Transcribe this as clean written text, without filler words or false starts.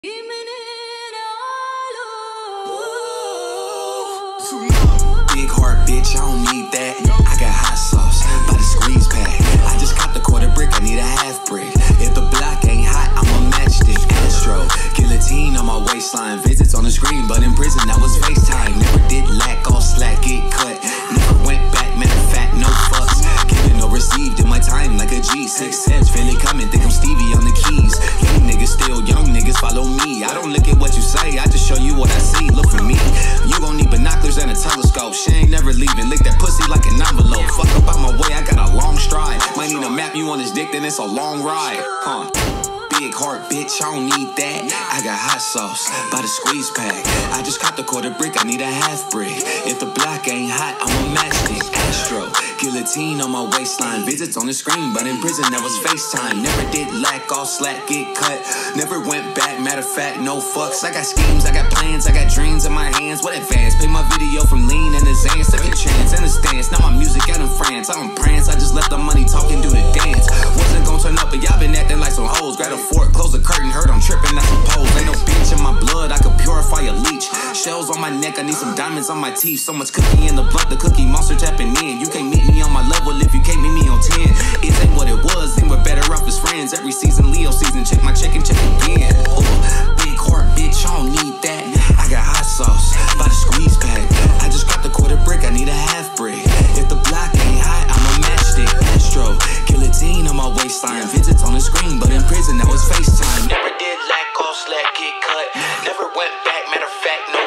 Big heart, bitch, I don't need that. I got hot sauce by the squeeze pack. I just copped a quarter brick, I need a half brick. If the block ain't hot, I'm a matchstick. Astro, guillotine on my waistline. Visits on the screen, but in prison I was FaceTime. Never did lack, all slack, get cut. Never went back, matter of fact, no fucks. Given or received in my time like a G. 6 cents, Philly coming, think I'm Stevie on the keys. Young niggas still young, niggas follow me. I don't look at what you say, I just show you what I see. Look for me, you gon' need binoculars and a telescope. She ain't never leaving, lick that pussy like an envelope. Fuck up out my way, I got a long stride. Might need a map you on his dick, then it's a long ride. Big heart, bitch, I don't need that. I got hot sauce by the squeeze pack. I just copped a quarter brick, I need a half brick. If the block ain't hot, I'm a matchstick. Astro, guillotine on my waistline. Visits on the screen, but in prison that was FaceTime. Never did lack, all slack, get cut. Never went back, matter of fact, no fucks. I got schemes, I got plans, I got dreams in my hands. What advance? Pay my video from lean and the Zans. Took a chance and a stance. Now my music out in France. I don't prance, I just left the money talking, do the dance. Wasn't gonna turn up, but y'all been acting like some hoes. Grab a fork, close the curtain, heard I'm tripping, I suppose. Ain't no bitch in my blood, I could purify a leech. Shells on my neck, I need some diamonds on my teeth. So much cookie in the blunt, the cookie monster tapping in. You can't meet me on my level if you can't meet me on 10. It ain't what it was, then we're better off as friends. Every season, Leo season, check my check and check again. Big heart, bitch, I don't need that. I got hot sauce by the squeeze pack. I just got the quarter brick, I need a half brick. If the block ain't hot, I'm a matchstick. Astro, guillotine on my waistline. Visits on the screen, but in prison that was FaceTime. Never did lack, all slack, get cut. Never went back, matter of fact, no